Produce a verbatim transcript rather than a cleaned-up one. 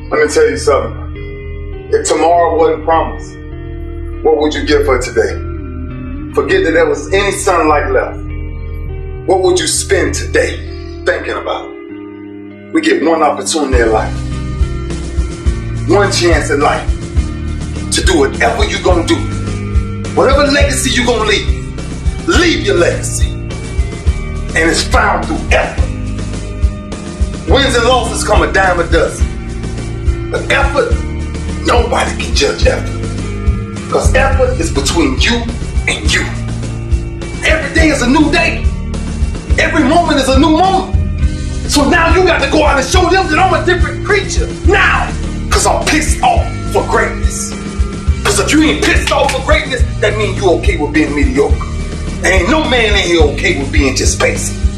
Let me tell you something. If tomorrow wasn't promised, what would you give for today? Forget that there was any sunlight left. What would you spend today thinking about? We get one opportunity in life, one chance in life to do whatever you're gonna do. Whatever legacy you're gonna leave, leave your legacy. And it's found through effort. Wins and losses come a dime a dozen. But effort, nobody can judge effort. Because effort is between you and you. Every day is a new day. Every moment is a new moment. So now you got to go out and show them that I'm a different creature. Now! Because I'm pissed off for greatness. Because if you ain't pissed off for greatness, that means you okay with being mediocre. There ain't no man in here okay with being just basic.